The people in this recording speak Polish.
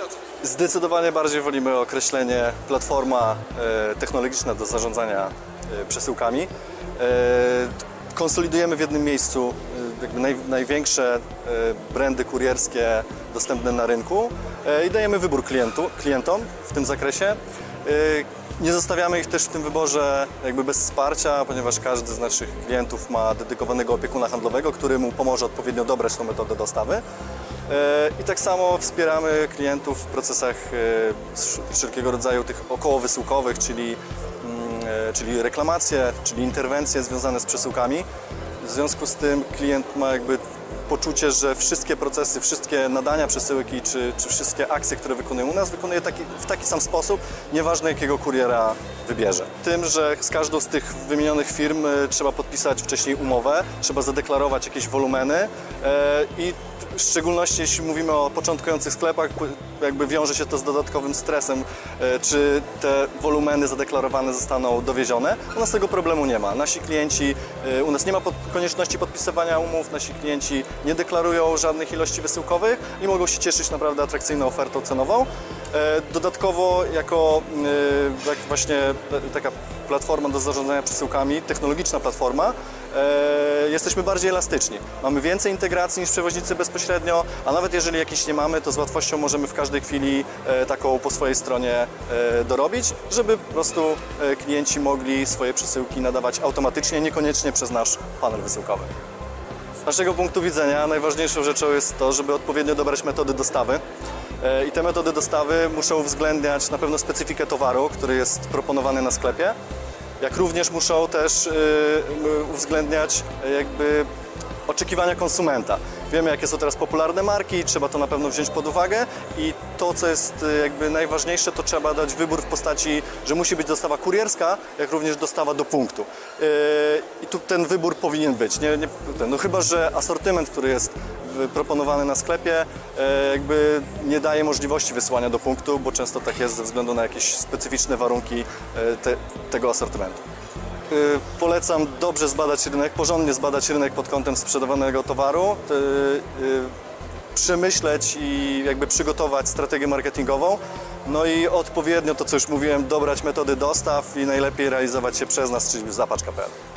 Zdecydowanie bardziej wolimy określenie platforma technologiczna do zarządzania przesyłkami. Konsolidujemy w jednym miejscu jakby największe brandy kurierskie dostępne na rynku i dajemy wybór klientom w tym zakresie. Nie zostawiamy ich też w tym wyborze jakby bez wsparcia, ponieważ każdy z naszych klientów ma dedykowanego opiekuna handlowego, który mu pomoże odpowiednio dobrać tą metodę dostawy. I tak samo wspieramy klientów w procesach wszelkiego rodzaju tych okołowysyłkowych, czyli reklamacje, czyli interwencje związane z przesyłkami. W związku z tym klient ma jakby poczucie, że wszystkie procesy, wszystkie nadania przesyłki czy wszystkie akcje, które wykonuje u nas, wykonuje w taki sam sposób, nieważne jakiego kuriera wybierze. Tym, że z każdą z tych wymienionych firm trzeba podpisać wcześniej umowę, trzeba zadeklarować jakieś wolumeny i w szczególności jeśli mówimy o początkujących sklepach, jakby wiąże się to z dodatkowym stresem, czy te wolumeny zadeklarowane zostaną dowiezione. U nas tego problemu nie ma. Nasi klienci, u nas nie ma konieczności podpisywania umów, nasi klienci nie deklarują żadnych ilości wysyłkowych i mogą się cieszyć naprawdę atrakcyjną ofertą cenową. Dodatkowo jako właśnie taka platforma do zarządzania przesyłkami, technologiczna platforma, jesteśmy bardziej elastyczni. Mamy więcej integracji niż przewoźnicy bezpośrednio, a nawet jeżeli jakiejś nie mamy, to z łatwością możemy w każdej chwili taką po swojej stronie dorobić, żeby po prostu klienci mogli swoje przesyłki nadawać automatycznie, niekoniecznie przez nasz panel wysyłkowy. Z naszego punktu widzenia najważniejszą rzeczą jest to, żeby odpowiednio dobrać metody dostawy. I te metody dostawy muszą uwzględniać na pewno specyfikę towaru, który jest proponowany na sklepie, jak również muszą też uwzględniać jakby oczekiwania konsumenta. Wiemy, jakie są teraz popularne marki, trzeba to na pewno wziąć pod uwagę i to, co jest jakby najważniejsze, to trzeba dać wybór w postaci, że musi być dostawa kurierska, jak również dostawa do punktu. I tu ten wybór powinien być. No chyba że asortyment, który jest proponowany na sklepie, jakby nie daje możliwości wysyłania do punktu, bo często tak jest ze względu na jakieś specyficzne warunki tego asortymentu. Polecam dobrze zbadać rynek, porządnie zbadać rynek pod kątem sprzedawanego towaru, przemyśleć i jakby przygotować strategię marketingową, no i odpowiednio to, co już mówiłem, dobrać metody dostaw i najlepiej realizować się przez nas, czyli zapacz.pl.